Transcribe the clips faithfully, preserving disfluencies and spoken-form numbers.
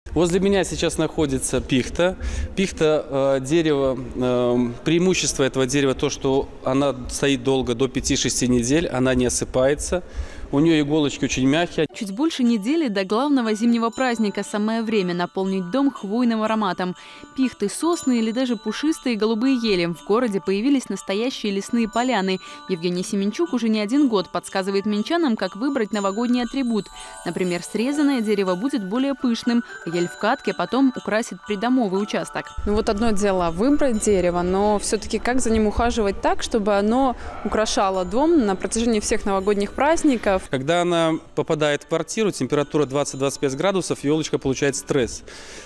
Возле меня сейчас находится пихта. Пихта э, дерево, э, преимущество этого дерева то, что она стоит долго, до пяти-шести недель, она не осыпается. У нее иголочки очень мягкие. Чуть больше недели до главного зимнего праздника. Самое время наполнить дом хвойным ароматом. Пихты, сосны или даже пушистые голубые ели. В городе появились настоящие лесные поляны. Евгений Семенчук уже не один год подсказывает минчанам, как выбрать новогодний атрибут. Например, срезанное дерево будет более пышным, а ель в катке потом украсит придомовый участок. Ну вот одно дело выбрать дерево, но все-таки как за ним ухаживать так, чтобы оно украшало дом на протяжении всех новогодних праздников. Когда она попадает в квартиру, температура двадцать-двадцать пять градусов, елочка получает стресс.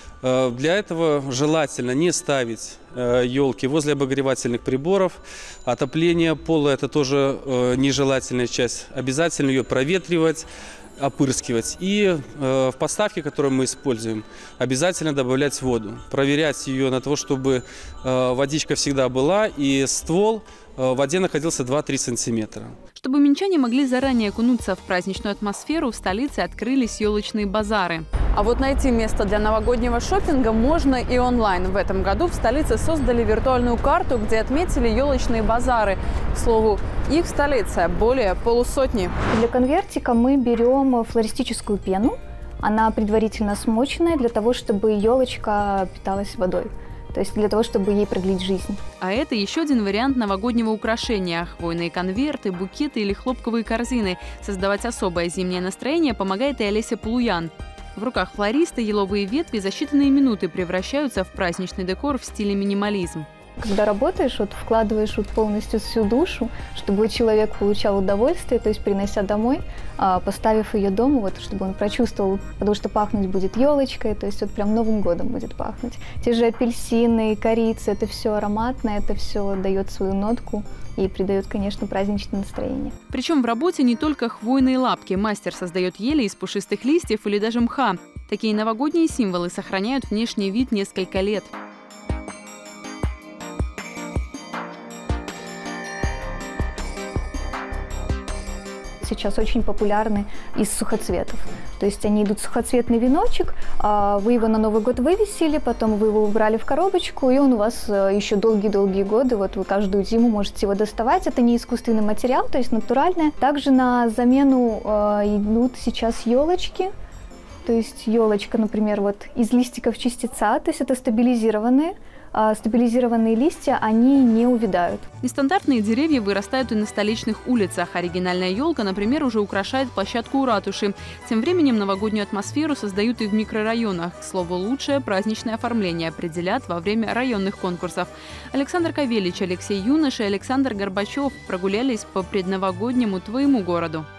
Для этого желательно не ставить елки возле обогревательных приборов. Отопление пола – это тоже нежелательная часть. Обязательно ее проветривать, опрыскивать. И в поставке, которую мы используем, обязательно добавлять воду. Проверять ее на то, чтобы водичка всегда была и ствол в воде находился два-три сантиметра. Чтобы минчане могли заранее окунуться в праздничную атмосферу, в столице открылись елочные базары. А вот найти место для новогоднего шопинга можно и онлайн. В этом году в столице создали виртуальную карту, где отметили елочные базары. К слову, их в столице более полусотни. Для конвертика мы берем флористическую пену. Она предварительно смоченная для того, чтобы елочка питалась водой. То есть для того, чтобы ей продлить жизнь. А это еще один вариант новогоднего украшения. Хвойные конверты, букеты или хлопковые корзины. Создавать особое зимнее настроение помогает и Олеся Полуян. В руках флориста еловые ветви за считанные минуты превращаются в праздничный декор в стиле минимализм. Когда работаешь, вот вкладываешь вот полностью всю душу, чтобы человек получал удовольствие, то есть принося домой, поставив ее дома, вот, чтобы он прочувствовал, потому что пахнуть будет елочкой, то есть вот прям Новым годом будет пахнуть. Те же апельсины, корица, это все ароматное, это все дает свою нотку и придает, конечно, праздничное настроение. Причем в работе не только хвойные лапки. Мастер создает ели из пушистых листьев или даже мха. Такие новогодние символы сохраняют внешний вид несколько лет. Сейчас очень популярны из сухоцветов. То есть они идут сухоцветный веночек, вы его на Новый год вывесили, потом вы его убрали в коробочку, и он у вас еще долгие-долгие годы, вот вы каждую зиму можете его доставать. Это не искусственный материал, то есть натуральное. Также на замену идут сейчас елочки. То есть елочка, например, вот из листиков частица, то есть это стабилизированные. Стабилизированные листья, они не увядают. Нестандартные деревья вырастают и на столичных улицах. Оригинальная елка, например, уже украшает площадку у ратуши. Тем временем новогоднюю атмосферу создают и в микрорайонах. К слову, лучшее праздничное оформление определят во время районных конкурсов. Александр Кавелич, Алексей Юнош и Александр Горбачев прогулялись по предновогоднему твоему городу.